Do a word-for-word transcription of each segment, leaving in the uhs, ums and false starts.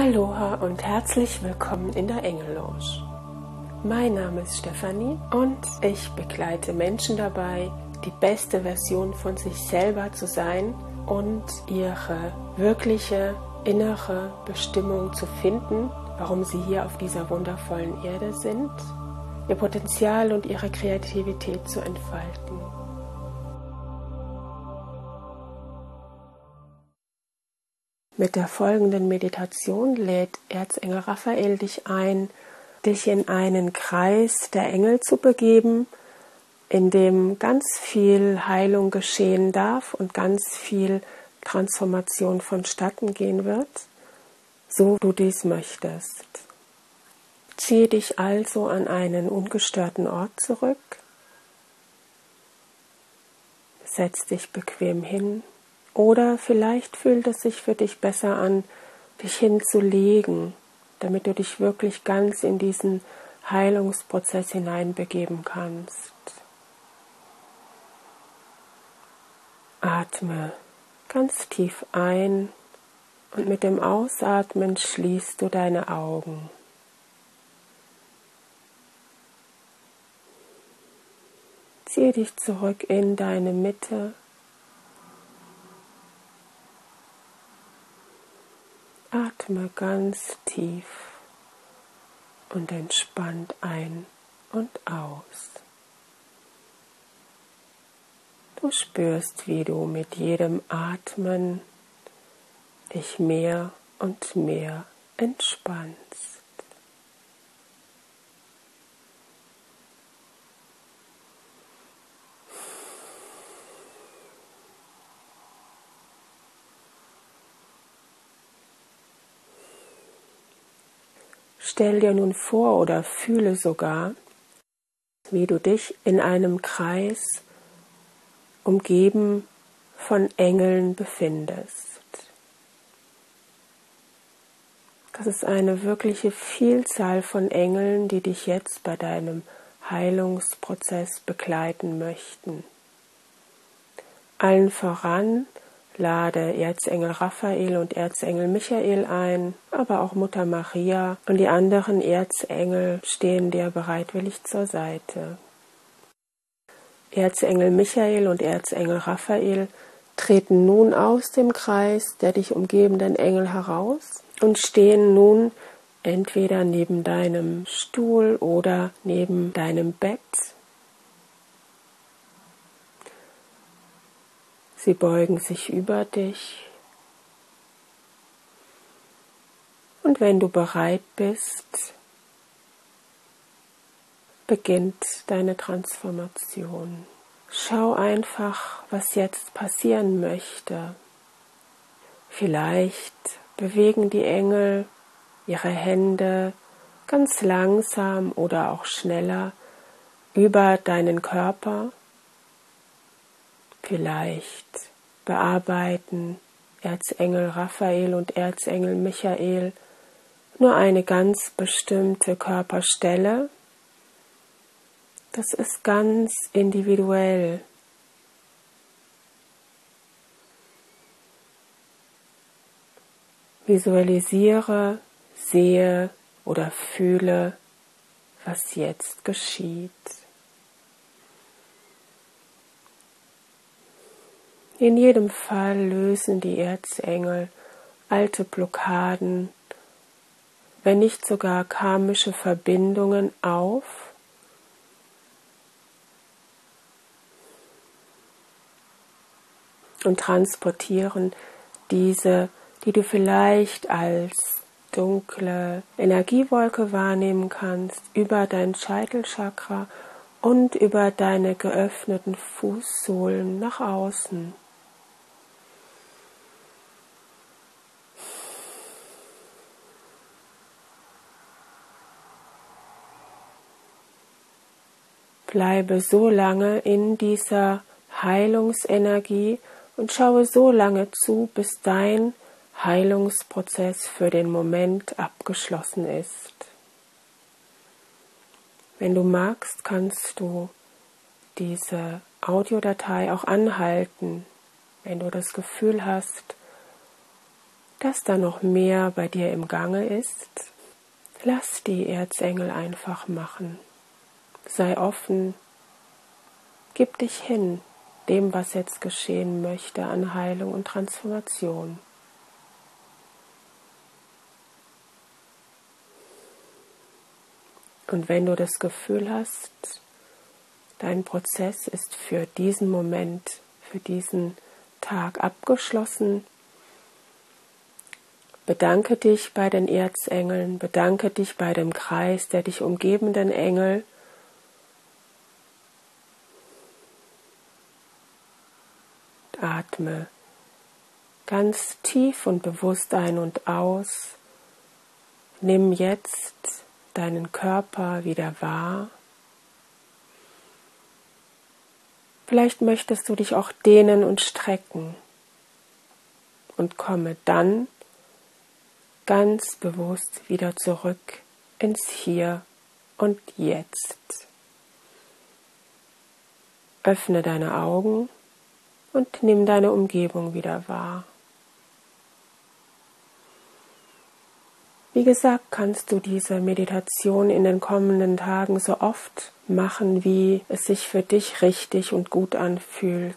Aloha und herzlich willkommen in der Engellounge. Mein Name ist Stefanie und ich begleite Menschen dabei, die beste Version von sich selber zu sein und ihre wirkliche innere Bestimmung zu finden, warum sie hier auf dieser wundervollen Erde sind, ihr Potenzial und ihre Kreativität zu entfalten. Mit der folgenden Meditation lädt Erzengel Raphael dich ein, dich in einen Kreis der Engel zu begeben, in dem ganz viel Heilung geschehen darf und ganz viel Transformation vonstatten gehen wird, so du dies möchtest. Ziehe dich also an einen ungestörten Ort zurück, setz dich bequem hin. Oder vielleicht fühlt es sich für dich besser an, dich hinzulegen, damit du dich wirklich ganz in diesen Heilungsprozess hineinbegeben kannst. Atme ganz tief ein und mit dem Ausatmen schließt du deine Augen. Ziehe dich zurück in deine Mitte. Atme ganz tief und entspannt ein und aus. Du spürst, wie du mit jedem Atmen dich mehr und mehr entspannst. Stell dir nun vor oder fühle sogar, wie du dich in einem Kreis umgeben von Engeln befindest. Das ist eine wirkliche Vielzahl von Engeln, die dich jetzt bei deinem Heilungsprozess begleiten möchten. Allen voran lade Erzengel Raphael und Erzengel Michael ein, aber auch Mutter Maria und die anderen Erzengel stehen dir bereitwillig zur Seite. Erzengel Michael und Erzengel Raphael treten nun aus dem Kreis der dich umgebenden Engel heraus und stehen nun entweder neben deinem Stuhl oder neben deinem Bett. Sie beugen sich über dich und wenn du bereit bist, beginnt deine Transformation. Schau einfach, was jetzt passieren möchte. Vielleicht bewegen die Engel ihre Hände ganz langsam oder auch schneller über deinen Körper. Vielleicht bearbeiten Erzengel Raphael und Erzengel Michael nur eine ganz bestimmte Körperstelle. Das ist ganz individuell. Visualisiere, sehe oder fühle, was jetzt geschieht. In jedem Fall lösen die Erzengel alte Blockaden, wenn nicht sogar karmische Verbindungen auf und transportieren diese, die du vielleicht als dunkle Energiewolke wahrnehmen kannst, über dein Scheitelchakra und über deine geöffneten Fußsohlen nach außen. Bleibe so lange in dieser Heilungsenergie und schaue so lange zu, bis dein Heilungsprozess für den Moment abgeschlossen ist. Wenn du magst, kannst du diese Audiodatei auch anhalten, wenn du das Gefühl hast, dass da noch mehr bei dir im Gange ist, lass die Erzengel einfach machen. Sei offen, gib dich hin dem, was jetzt geschehen möchte an Heilung und Transformation. Und wenn du das Gefühl hast, dein Prozess ist für diesen Moment, für diesen Tag abgeschlossen, bedanke dich bei den Erzengeln, bedanke dich bei dem Kreis der dich umgebenden Engel. Atme ganz tief und bewusst ein und aus. Nimm jetzt deinen Körper wieder wahr. Vielleicht möchtest du dich auch dehnen und strecken und komme dann ganz bewusst wieder zurück ins Hier und Jetzt. Öffne deine Augen und nimm deine Umgebung wieder wahr. Wie gesagt, kannst du diese Meditation in den kommenden Tagen so oft machen, wie es sich für dich richtig und gut anfühlt.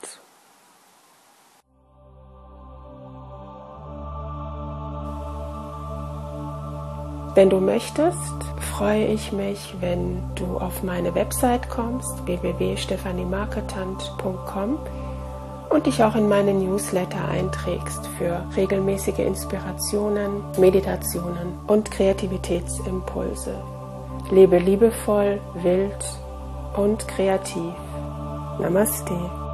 Wenn du möchtest, freue ich mich, wenn du auf meine Website kommst, w w w punkt stefanie marketant punkt com, und dich auch in meine Newsletter einträgst für regelmäßige Inspirationen, Meditationen und Kreativitätsimpulse. Lebe liebevoll, wild und kreativ. Namaste.